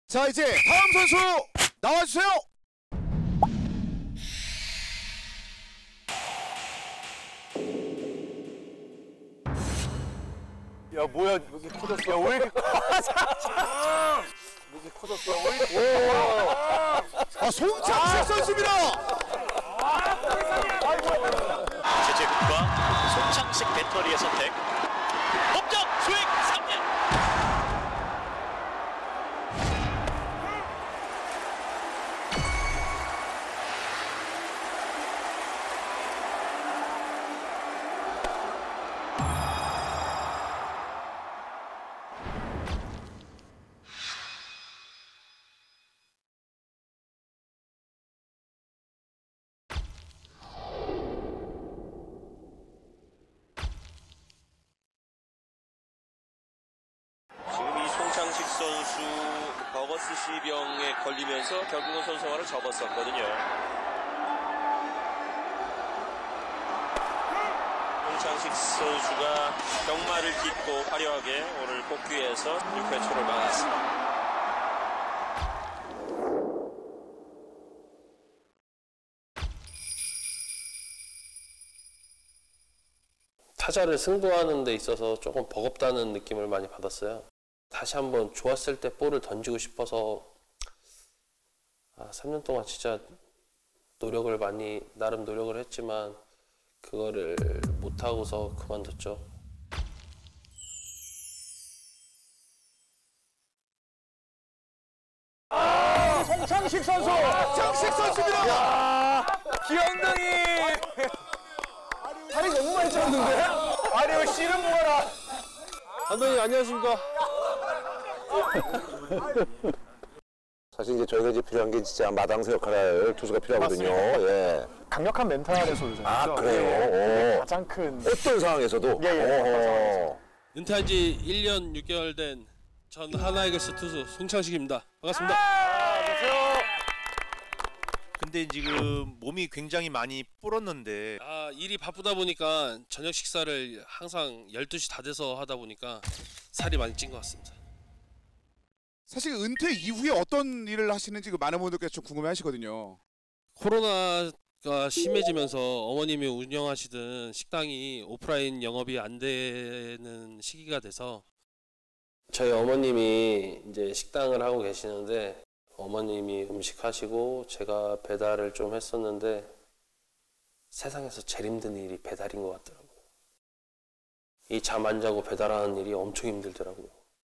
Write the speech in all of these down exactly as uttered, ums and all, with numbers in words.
자, 이제 다음 선수 나와주세요. 야 뭐야 이렇게 커졌어? 야 왜 이렇게 이렇게 커졌어? 아, 송창식 선수입니다. 제재국과 송창식 배터리의 선택. 법정 스윙 삼진. 송창식 선수 버거스시병에 걸리면서 결국은 선수생활을 접었었거든요. 송창식 선수가 병마를 딛고 화려하게 오늘 복귀해서 육 회 초를 막았습니다. 타자를 승부하는 데 있어서 조금 버겁다는 느낌을 많이 받았어요. 다시 한번 좋았을 때 볼을 던지고 싶어서 아, 삼 년 동안 진짜 노력을 많이 나름 노력을 했지만 그거를 못하고서 그만뒀죠. 아, 송창식 선수! 송창식 선수입니다. 기엉덩이! 다리 너무 많이 쪘는데? 아니 왜 씨름 모아라! 감독님 안녕하십니까? 사실 이제 저희가 이제 필요한 게 진짜 마당새 역할을 할 투수가 필요하거든요. 예. 강력한 멘탈의 소유잖아요. 아 그래요? 오. 가장 큰 어떤 상황에서도? 예, 예, 어떤 상황에서도. 은퇴한 지 일 년 육 개월 된 전 하나이글스 투수 송창식입니다. 반갑습니다. 근데 지금 몸이 굉장히 많이 불었는데 아, 일이 바쁘다 보니까 저녁 식사를 항상 열두 시 다 돼서 하다 보니까 살이 많이 찐 것 같습니다. 사실 은퇴 이후에 어떤 일을 하시는지 그 많은 분들께서 좀 궁금해하시거든요. 코로나가 심해지면서 어머님이 운영하시던 식당이 오프라인 영업이 안 되는 시기가 돼서 저희 어머님이 이제 식당을 하고 계시는데 어머님이 음식 하시고 제가 배달을 좀 했었는데 세상에서 제일 힘든 일이 배달인 것 같더라고요. 이 잠 안 자고 배달하는 일이 엄청 힘들더라고요.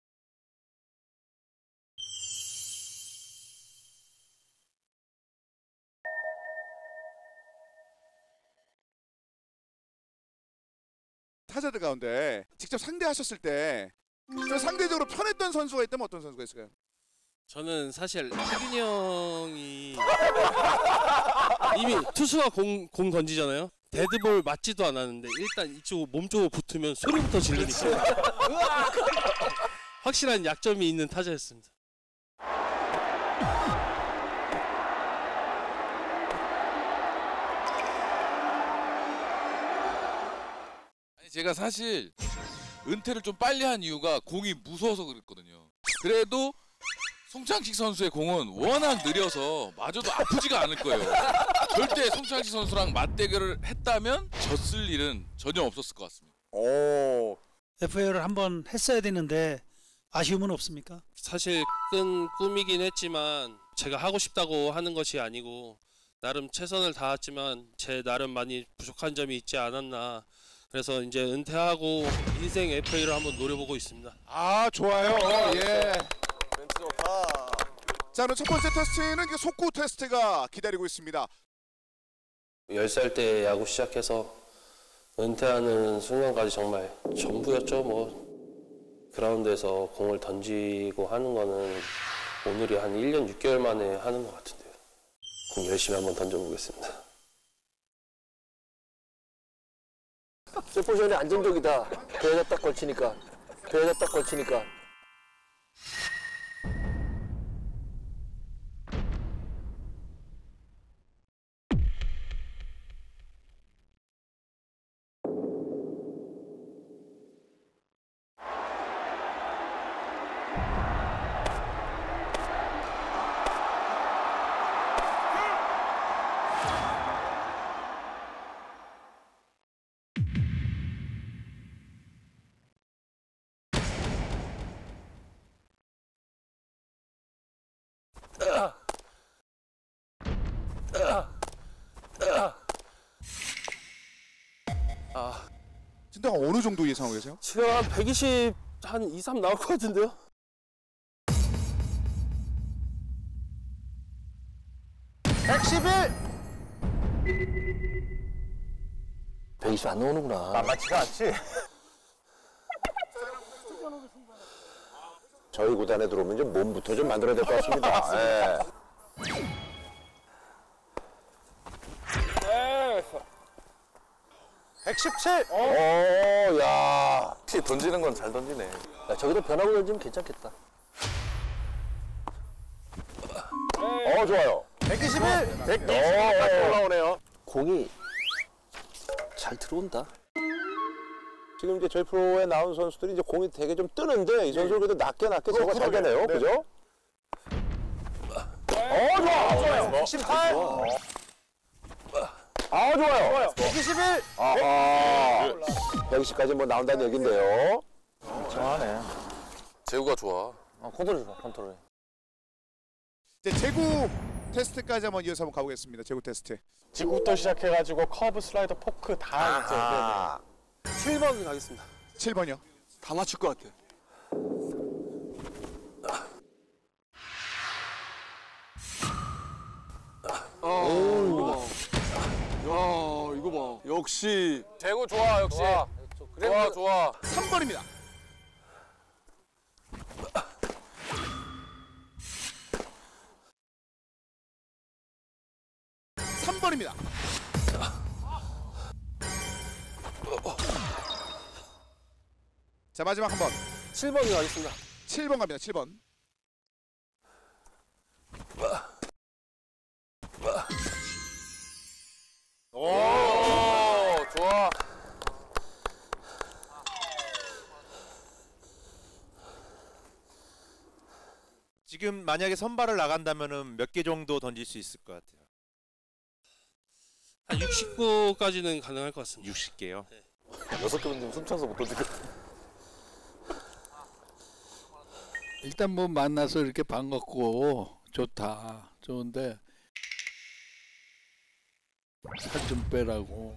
타자들 가운데 직접 상대하셨을 때 좀 상대적으로 편했던 선수가 있다면 어떤 선수가 있을까요? 저는 사실 태균이 형이 이미 투수가 공, 공 던지잖아요. 데드볼 맞지도 않았는데 일단 이쪽 몸쪽으로 붙으면 소리부터 지르니까 확실한 약점이 있는 타자였습니다. 아니 제가 사실 은퇴를 좀 빨리 한 이유가 공이 무서워서 그랬거든요. 그래도 송창식 선수의 공은 워낙 느려서 맞아도 아프지가 않을 거예요. 절대 송창식 선수랑 맞대결을 했다면 졌을 일은 전혀 없었을 것 같습니다. 오. 에프에이를 한번 했어야 되는데 아쉬움은 없습니까? 사실 큰 꿈이긴 했지만 제가 하고 싶다고 하는 것이 아니고 나름 최선을 다했지만 제 나름 많이 부족한 점이 있지 않았나. 그래서 이제 은퇴하고 인생 에프에이를 한번 노려보고 있습니다. 아, 좋아요. 예. 자, 그럼 첫 번째 테스트는 이제 속구 테스트가 기다리고 있습니다. 열 살 때 야구 시작해서 은퇴하는 순간까지 정말 전부였죠. 뭐 그라운드에서 공을 던지고 하는 거는 오늘이 한 일 년 육 개월 만에 하는 것 같은데요. 공 열심히 한번 던져보겠습니다. 제 포지션이 안정적이다. 배에다 딱 걸치니까. 배에다 딱 걸치니까. 타자가 어느 정도 예상하고 계세요? 지금 한 백이십 한 이, 삼 나올 것 같은데요? 백십일. 백이십 안 나오는구나. 만만치가 않지. 저희 구단에 들어오면 좀 몸부터 좀 만들어야 될 것 같습니다. 예. 백십칠. 오, 야. 혹시 던지는 건 잘 던지네. 야, 저기도 변하고 던지면 괜찮겠다. 어, 좋아요. 백이십일. 백이십일까지 올라오네요. 공이 잘 들어온다. 지금 이제 저희 프로에 나온 선수들이 이제 공이 되게 좀 뜨는데 이 선수는 그래도 낮게 낮게 제거가 잘 되네요. 그죠? 어, 좋아. 좋아요. 백십팔. 아, 좋아요. 백이십일. 아하. 백이십까지 뭐 나온다는 얘긴데요. 좋아하네. 제구가 좋아. 어, 컨트롤 좋아, 컨트롤. 이제 제구 테스트까지 한번 이어서 한번 가보겠습니다. 제구 테스트. 지구부터 시작해가지고 커브, 슬라이더, 포크 다 이제. 아, 칠 번 가겠습니다. 칠 번이요. 다 맞출 것 같아. 야, 이거 봐. 역시. 제구 좋아, 역시. 그래, 좋아, 좋아. 삼 번입니다. 삼 번입니다. 자, 마지막 한 번. 칠 번 가겠습니다. 칠 번 갑니다. 칠 번. 오, 좋아. 지금 만약에 선발을 나간다면은 몇 개 정도 던질 수 있을 것 같아요. 한 육십구까지는 가능할 것 같습니다. 육십 개요. 네. 여섯 개 던지면 숨차서 못 던지겠다. 일단 뭐 만나서 이렇게 반갑고 좋다. 좋은데 살 좀 빼라고.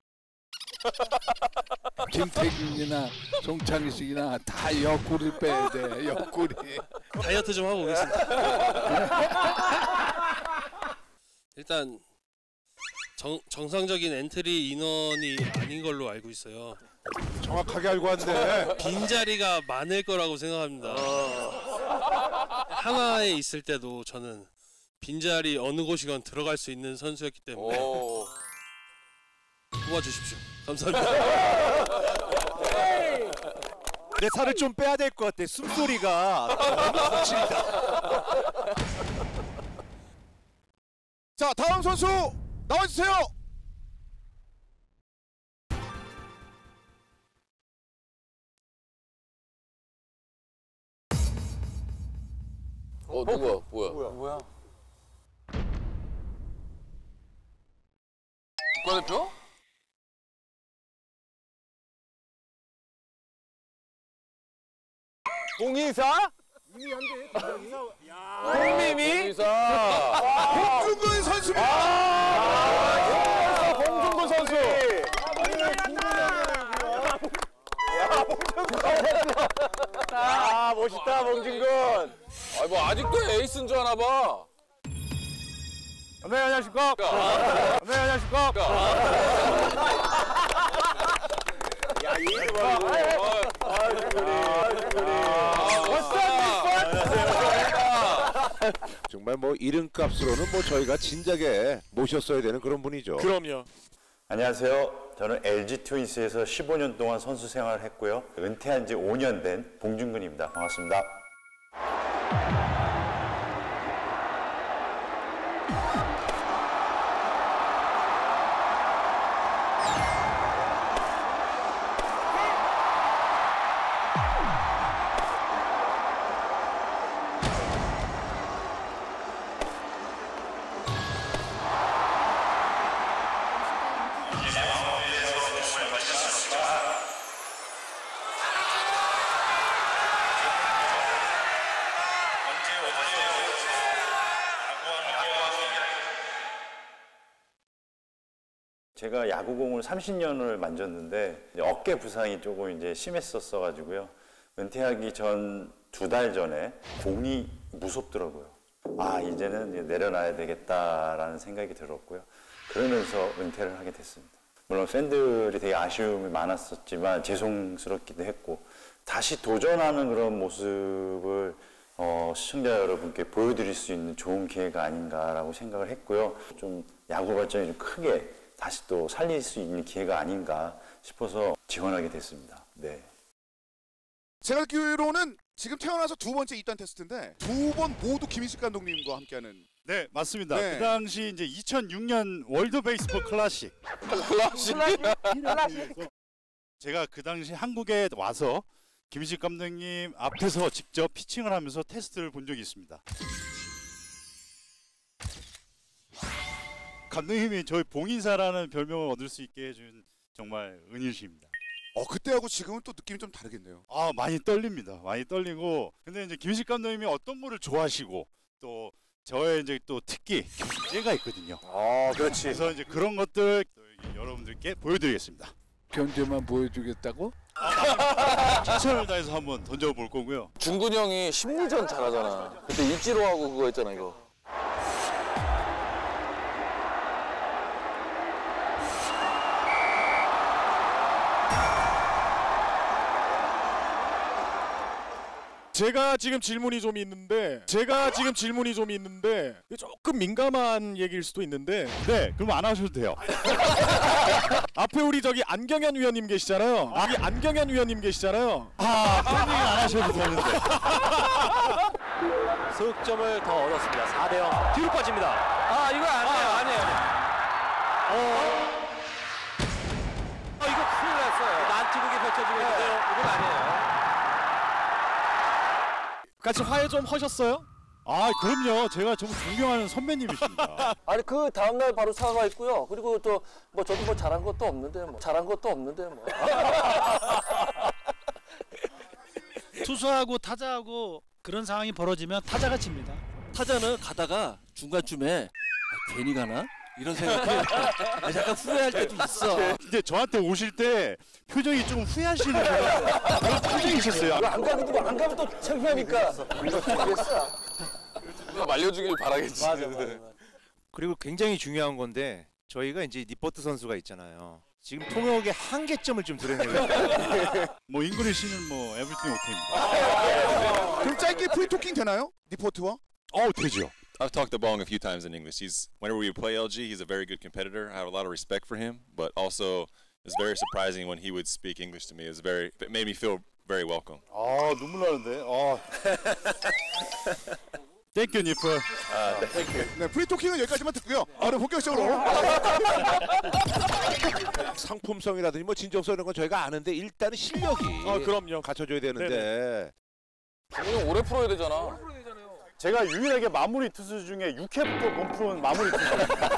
김태균이나 송창식이나 다 옆구리 빼야 돼. 옆구리. 다이어트 좀 하고 오겠습니다. 일단 정, 정상적인 엔트리 인원이 아닌 걸로 알고 있어요. 정확하게 알고 왔네. 빈자리가 많을 거라고 생각합니다. 하나에 있을 때도 저는 빈자리 어느 곳이건 들어갈 수 있는 선수였기 때문에 오. 뽑아주십시오. 감사합니다. 내 살을 좀 빼야 될 것 같아. 숨소리가 너무 거칠다. 자, 다음 선수 나와주세요. 어, 누구야? 뭐야? 뭐야? 뭐야? 국가대표? 공이사? 홍미미? 공이사. 홍준근 선수입니다. 아, 봉준근 선수. 아, 멋있다, 봉준근. 아, 뭐 아직도 에이스인 줄 아나 봐. 네, 안녕하십니까? 네, 안녕하십니까? 야, 이거 봐. 정말 뭐 이름값으로는 뭐 저희가 진작에 모셨어야 되는 그런 분이죠. 그럼요. 안녕하세요. 저는 엘지 트윈스에서 십오 년 동안 선수 생활을 했고요. 은퇴한 지 오 년 된 봉준근입니다. 반갑습니다. 제가 야구공을 삼십 년을 만졌는데 어깨 부상이 조금 이제 심했었어 가지고요. 은퇴하기 전 두 달 전에 공이 무섭더라고요. 아, 이제는 이제 내려놔야 되겠다라는 생각이 들었고요. 그러면서 은퇴를 하게 됐습니다. 물론 팬들이 되게 아쉬움이 많았었지만 죄송스럽기도 했고 다시 도전하는 그런 모습을 어, 시청자 여러분께 보여드릴 수 있는 좋은 기회가 아닌가라고 생각을 했고요. 좀 야구 발전이 좀 크게 다시 또 살릴 수 있는 기회가 아닌가 싶어서 지원하게 됐습니다. 네. 제가 알기로는 지금 태어나서 두 번째 입단 테스트인데 두 번 모두 김인식 감독님과 함께하는. 네, 맞습니다. 네. 그 당시 이제 이천육 년 월드 베이스볼 클래식. 클래식. 클래식. 제가 그 당시 한국에 와서 김인식 감독님 앞에서 직접 피칭을 하면서 테스트를 본 적이 있습니다. 감독님이 저희 봉인사라는 별명을 얻을 수 있게 해준 정말 은인이십니다. 어, 그때하고 지금은 또 느낌이 좀 다르겠네요. 아, 많이 떨립니다. 많이 떨리고. 근데 이제 김인식 감독님이 어떤 거를 좋아하시고 또 저의 이제 또 특기 견제가 있거든요. 아, 그렇지. 그래서 이제 그런 것들 여러분들께 보여드리겠습니다. 견제만 보여주겠다고? 최선을 다해서 한번 던져볼 거고요. 중근이 형이 심리전 잘하잖아. 그때 이치로하고 그거 했잖아 이거. 제가 지금 질문이 좀 있는데 제가 지금 질문이 좀 있는데 조금 민감한 얘기일 수도 있는데 네, 그럼 안 하셔도 돼요. 앞에 우리 저기 안경현 위원님 계시잖아요. 여기 안경현 위원님 계시잖아요. 아, 그런 얘기 안 하셔도 되는데. 석점을 더 얻었습니다. 사 대 영. 뒤로 빠집니다. 아, 이거 아니에요, 아니에요. 어. 어, 이거 큰일 났어요. 난투극이 펼쳐지고 있는데요. 이건 아니에요. 같이 화해 좀 하셨어요? 아, 그럼요. 제가 정말 존경하는 선배님이십니다. 아니 그 다음 날 바로 사과했고요. 그리고 또 뭐 저도 뭐 잘한 것도 없는데 뭐 잘한 것도 없는데 뭐. 투수하고 타자하고 그런 상황이 벌어지면 타자가 칩니다. 타자는 가다가 중간쯤에 아, 괜히 가나? 이런 생각이 아, 약간 후회할 때도 있어. 근데 저한테 오실 때 표정이 좀 후회하시는 그런 표정이셨어요. 안 가기도 뭐 안 가면 또 창피하니까. 이거 되겠어. 말려주길 바라겠지. 맞아, 맞아, 맞아. 그리고 굉장히 중요한 건데 저희가 이제 니포트 선수가 있잖아요. 지금 통역의 한계점을 좀 드러내고 뭐 잉글리시는 뭐 에브리띵 오케이입니다. 그럼 짧게 프리토킹 되나요? 리포트와? 어, 되죠. I've talked to Bong a few times in English. He's whenever we play L G, he's a very good competitor. I have a lot of respect for him, but also it's very surprising when he would speak English to me. It's very it made me feel very welcome. 아, 눈물 나는데. 아. Thank you, 니플. 아, 네. 네, 프리토킹은 여기까지만 듣고요. 바로 본격적으로. 상품성이라든지 뭐 진정성 이런 건 저희가 아는데 일단은 실력이 아, 그럼요. 갖춰줘야 되는데. 정훈이 오래 풀어야 되잖아. 제가 유일하게 마무리 투수 중에 육 회부터 못 푸는 마무리 투수.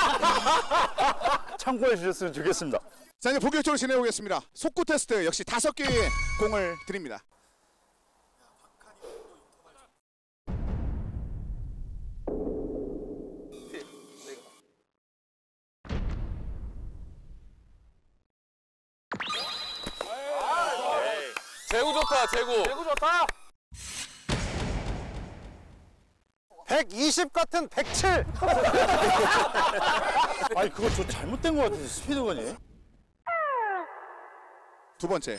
참고해 주셨으면 좋겠습니다. 자, 이제 본격적으로 진행해 보겠습니다. 속구 테스트 역시 다섯 개의 공을 드립니다. 제구 좋다, 제구. 제구 좋다. 백이십 같은 백칠. 아니, 그거 저 잘못된 것 같은데 스피드건이. 두 번째.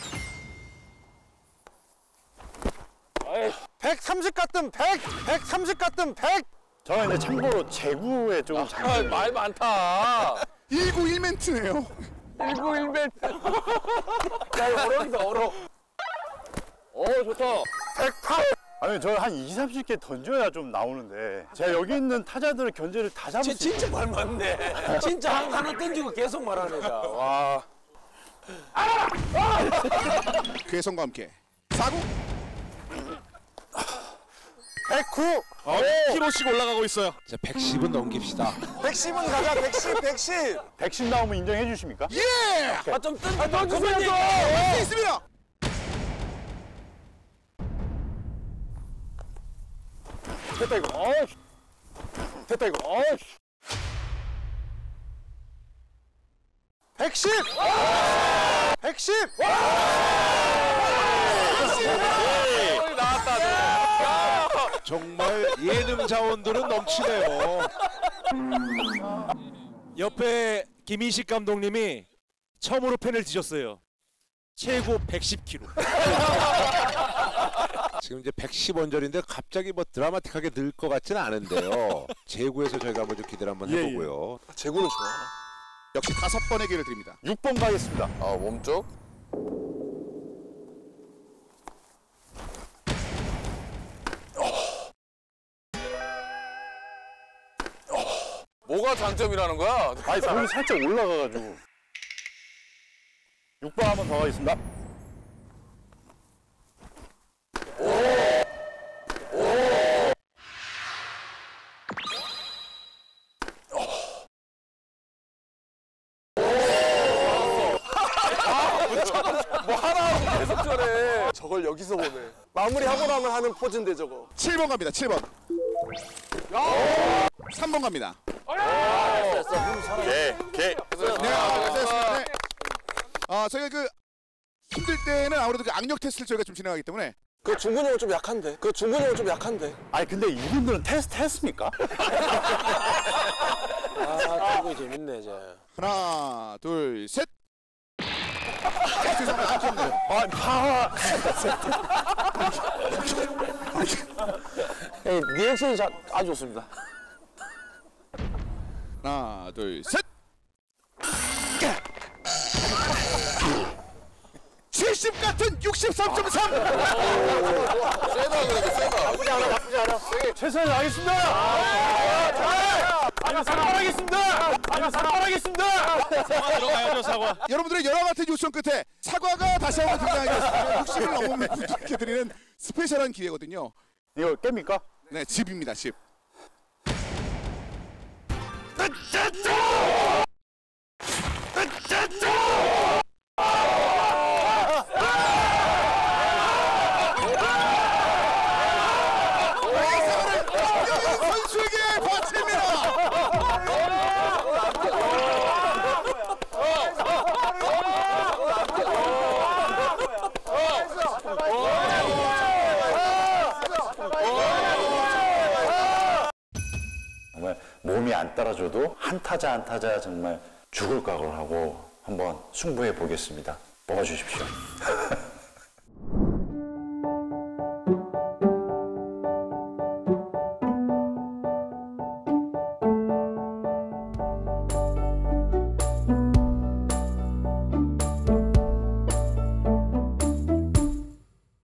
백삼십 같은 백, 백삼십 같은 백. 저는 이제 참고로 제구에 조금 아, 말 많다. 일구일 멘트네요. 일구일 멘트. 야, 이거 어려운다, 어려워. 어, 좋다. 백팔. 아니, 저 한 이삼십 개 던져야 좀 나오는데 제가 여기 있는 타자들의 견제를 다 잡을 수 있어요. 진짜 말 많네. 진짜 한 하나 던지고 계속 말하는 애가. 와. 괴성과 함께 사구. 백구. 어, 일 킬로씩 올라가고 있어요. 자, 백십은 넘깁시다. 백십은 가자, 백십, 백십. 백십 나오면 인정해 주십니까? 예! 아, 좀 뜬, 아, 좀 그만 좀! 할 수 있습니다. 됐다 이거. 어. 됐다 이거. 어. 백십! 백십! 나왔다. 정말 예능 자원들은 넘치네요. 옆에 김인식 감독님이 처음으로 펜을 드셨어요. 최고 백십 킬로그램. 지금 이제 백십 원절인데 갑자기 뭐 드라마틱하게 늘 것 같지는 않은데요. 제구에서 저희가 한번 좀 기대를 한번 예, 해보고요. 예. 제구는 좋아. 역시 다섯 번의 기회를 드립니다. 육 번 가겠습니다. 아 몸쪽. 뭐가 장점이라는 거야? 아니 공이 살짝 올라가가지고. 육 번 한 번 더 가겠습니다. 뭐 하나 계속 저래. 저걸 여기서 보네. 마무리하고 나면 하는 포즈인데 저거. 칠 번 갑니다. 칠 번. 삼 번 갑니다. 개, 개. 네, 아, 됐습니다. 네. 아, 저희가 그 힘들 때는 아무래도 그 악력 테스트를 저희가 좀 진행하기 때문에 그 중근이 형은 좀 약한데. 그 중근이 형은 좀 약한데. 아니 근데 이분들은 테스트 했습니까? 아, 되게 재밌네 이제. 하나, 둘, 셋. 아, 파. 네, 리액션이 아주 좋습니다. 하나, 둘, 셋. 칠십 같은 육십삼 점 삼. 세다 그래도 세다. 나쁘지 않아, 나쁘지 않아. 최선을 다하겠습니다. 아니 사과하겠습니다. 아니 사과하겠습니다. 들어가야죠 사과. 여러분들의 여러 같은 요청 끝에 사과가 다시 한번 등장하겠습니다. 육십을 넘으면 분들께 드리는 스페셜한 기회거든요. 이거 깹니까? 네, 집입니다, 집. 선수에게 바칩니다. 정말 몸이 안 따라줘도 한 타자 한 타자 정말 죽을 각오를 하고 한번 승부해 보겠습니다. 뽑아주십시오.